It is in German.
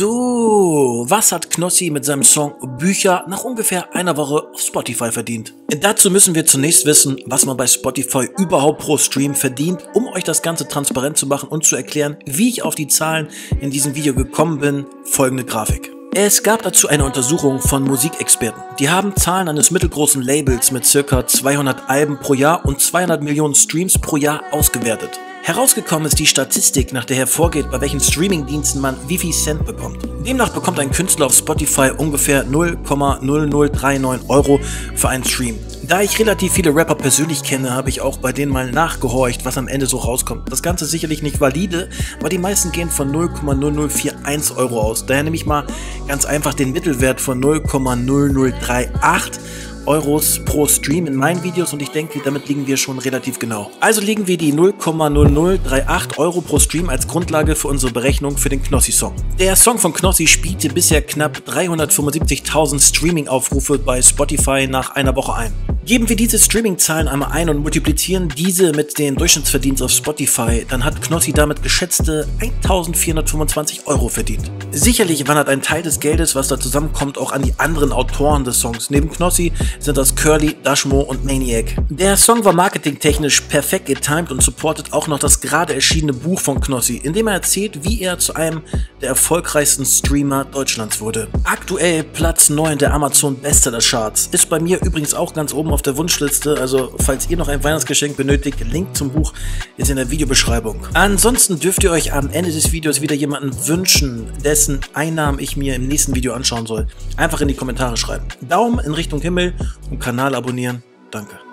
So, was hat Knossi mit seinem Song Bücher nach ungefähr einer Woche auf Spotify verdient? Dazu müssen wir zunächst wissen, was man bei Spotify überhaupt pro Stream verdient, um euch das Ganze transparent zu machen und zu erklären, wie ich auf die Zahlen in diesem Video gekommen bin. Folgende Grafik. Es gab dazu eine Untersuchung von Musikexperten. Die haben Zahlen eines mittelgroßen Labels mit ca. 200 Alben pro Jahr und 200 Millionen Streams pro Jahr ausgewertet. Herausgekommen ist die Statistik, nach der hervorgeht, bei welchen Streamingdiensten man wie viel Cent bekommt. Demnach bekommt ein Künstler auf Spotify ungefähr 0,0039 Euro für einen Stream. Da ich relativ viele Rapper persönlich kenne, habe ich auch bei denen mal nachgehorcht, was am Ende so rauskommt. Das Ganze ist sicherlich nicht valide, aber die meisten gehen von 0,0041 Euro aus. Daher nehme ich mal ganz einfach den Mittelwert von 0,0038 Euros pro Stream in meinen Videos und ich denke, damit liegen wir schon relativ genau. Also legen wir die 0,0038 Euro pro Stream als Grundlage für unsere Berechnung für den Knossi-Song. Der Song von Knossi spielte bisher knapp 375.000 Streaming-Aufrufe bei Spotify nach einer Woche ein. Geben wir diese Streaming-Zahlen einmal ein und multiplizieren diese mit den Durchschnittsverdienst auf Spotify, dann hat Knossi damit geschätzte 1.425 Euro verdient. Sicherlich wandert ein Teil des Geldes, was da zusammenkommt, auch an die anderen Autoren des Songs. Neben Knossi sind das Curly, Dashmo und Maniac. Der Song war marketingtechnisch perfekt getimed und supportet auch noch das gerade erschienene Buch von Knossi, in dem er erzählt, wie er zu einem der erfolgreichsten Streamer Deutschlands wurde. Aktuell Platz 9 der Amazon Bestseller Charts. Ist bei mir übrigens auch ganz oben auf der Wunschliste, also falls ihr noch ein Weihnachtsgeschenk benötigt, Link zum Buch ist in der Videobeschreibung. Ansonsten dürft ihr euch am Ende des Videos wieder jemanden wünschen, dessen Einnahmen ich mir im nächsten Video anschauen soll. Einfach in die Kommentare schreiben. Daumen in Richtung Himmel und Kanal abonnieren. Danke.